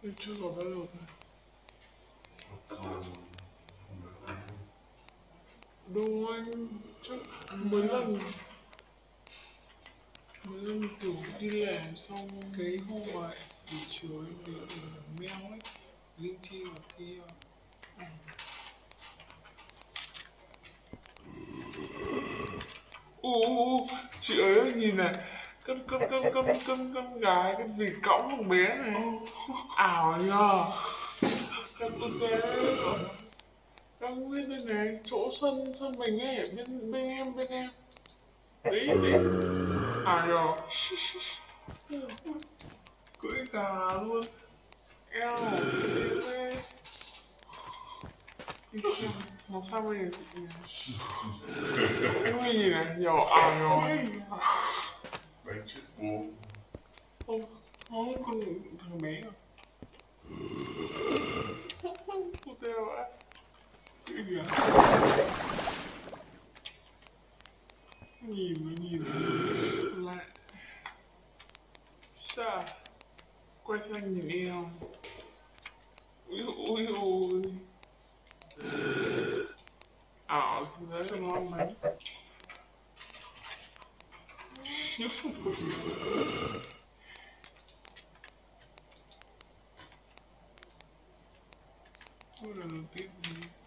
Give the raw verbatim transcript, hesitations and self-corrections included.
Em chưa có Valor thôi. Đúng anh chắc mấy lần mấy lần kiểu đi làm xong cái hôm mà buổi chiều em về thì mail ấy linh chi và kia. Ừ. Ú, ú, chị ấy nhìn này, con con con con con con gái cái vịt cõng thằng bé này ảo nhờ. Con con bé đang nguyên bên này chỗ sân sân mình ấy, bên bên em bên em đấy đấy ảo nhờ. Cưỡi gà luôn eo thế. Đi xem nó sao bây giờ chị nhỉ? Em nghĩ gì này nhỏ ảo nhỏ ấy. Đánh chết bố. Không, không con thằng bé à? Cô teo ạ. Cái gì à? Nhìn nó nhìn lại. Sao? Quay sang nhìn em. Ui ui ui. Ảo thì đấy là ngon mấy. Ôi là đầu tiên